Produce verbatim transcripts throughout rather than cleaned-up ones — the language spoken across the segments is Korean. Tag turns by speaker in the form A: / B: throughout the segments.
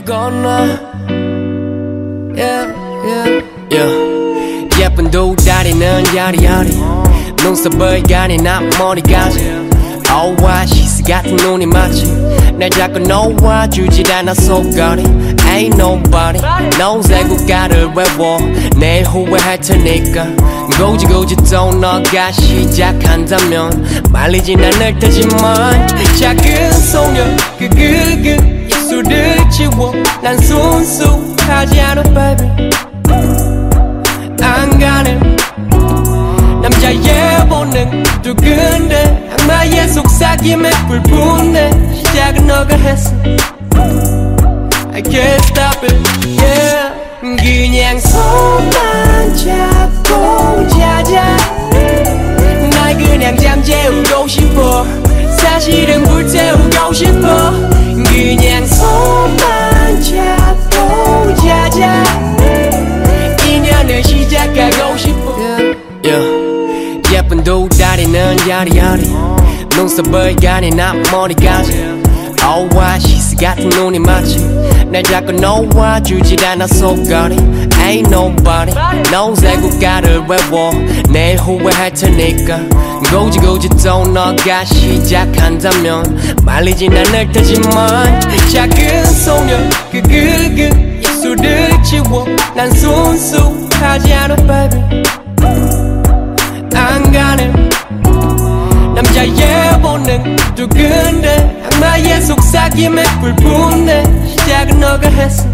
A: 건너 yeah, yeah, yeah. 예쁜 두 다리는 야리야리 눈썹을 가린 앞머리까지 어와 시스 같은 눈이 마치 날 자꾸 놓아주질 않아 속거리 Ain't nobody knows 애국가를 외워 내일 후회할 테니까 고지고지 또 너가 시작한다면 말리진 않을 테지만 작은 소녀 그그그 입술을 지워 난 순수하지 않아 baby 안 가네 남자의 본능 두근데 악마의 속삭임에 불붙네 시작은 너가 했어 I can't stop it yeah 그냥 손만 잡고 자자 날 그냥 잠재우고 싶어 사실은 불태우고 싶어 그냥 손만 잡고 자자 인연을 시작하고 싶어 yeah, yeah. 예쁜 두 다리는 야리야리 눈썹을 가린 앞머리까지 어와 시스 같은 눈이 마치 날 자꾸 놓아주질 않아 속거리 Ain't nobody knows 애국가를 외워 내일 후회할 테니까 고지고지 또 너가 시작한다면 말리진 않을 테지만 작은 소녀 그그그 입술을 지워 난 순수하지 않아 baby 안 가네 남자의 본능 두근데 악마의 속삭임에 불붙네 시작은 너가 했어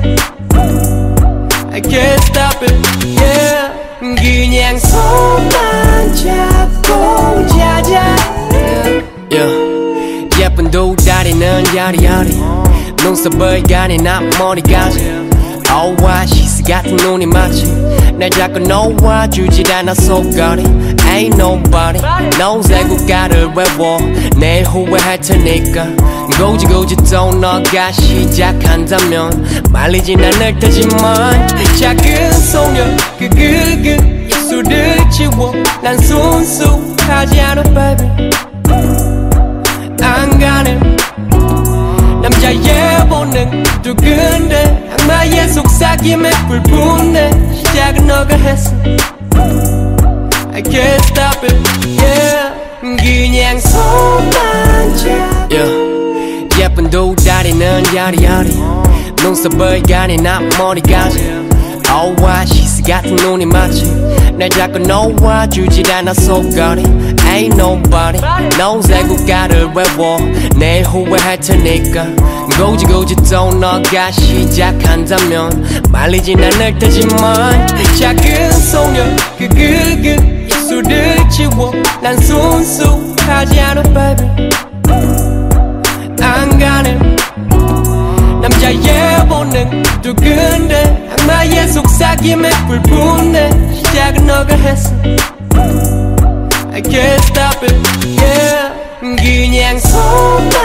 A: I can't stop it yeah 그냥 손만 잡고 자자 yeah, yeah. 예쁜 두 다리는 야리야리 눈썹을 가린 앞머리까지 어와 시스 같은 눈이 마치 날 자꾸 놓아주질 않아 속거리 Ain't nobody knows 애국가를 외워 내일 후회할 테니까 고지고지 또 너가 시작한다면 말리진 않을 테지만 작은 소녀 그그그 입술을 지워 난 순수하지 않아 baby 안 가네 남자의 본능 두근데 악마의 속삭임에 불붙네 시작은 너가 했어 I can't stop it yeah 그냥 손만 잡 yeah. 예쁜 두 다리는 야리야리 눈썹을 가린 앞머리까지 어와 시스 같은 눈이 마치 날 자꾸 놓아주질 않아 속거리 Ain't nobody knows 애국가를 외워 내일 후회할 테니까 고지고지 또 너가 시작한다면 말리진 않을 테지만 작은 소녀 그그그 입술을 지워 난 순수하지 않아 baby 안 가네 남자의 본능 두근데 악마의 속삭임에 불붙네 시작은 너가 했어 I can't stop it yeah 그냥 손만